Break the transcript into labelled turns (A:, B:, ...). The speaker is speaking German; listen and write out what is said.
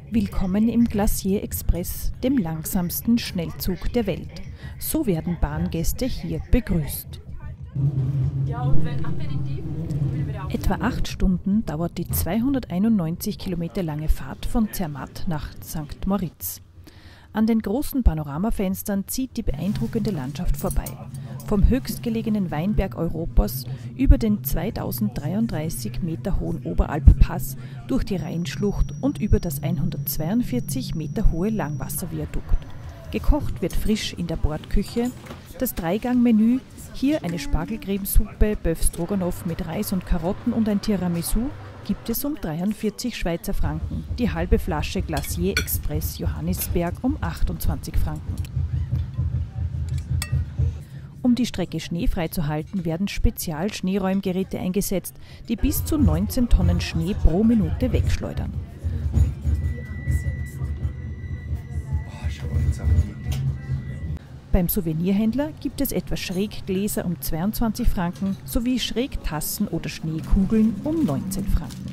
A: Willkommen im Glacier Express, dem langsamsten Schnellzug der Welt. So werden Bahngäste hier begrüßt. Etwa 8 Stunden dauert die 291 Kilometer lange Fahrt von Zermatt nach St. Moritz. An den großen Panoramafenstern zieht die beeindruckende Landschaft vorbei. Vom höchstgelegenen Weinberg Europas über den 2033 Meter hohen Oberalppass durch die Rheinschlucht und über das 142 Meter hohe Langwasserviadukt. Gekocht wird frisch in der Bordküche. Das Dreigang-Menü, hier eine Spargelcremesuppe, Bœuf Stroganoff mit Reis und Karotten und ein Tiramisu, gibt es um 43 Schweizer Franken. Die halbe Flasche Glacier Express Johannisberg um 28 Franken. Um die Strecke schneefrei zu halten, werden Spezial-Schneeräumgeräte eingesetzt, die bis zu 19 Tonnen Schnee pro Minute wegschleudern. Beim Souvenirhändler gibt es etwa Schräggläser um 22 Franken sowie Schrägtassen oder Schneekugeln um 19 Franken.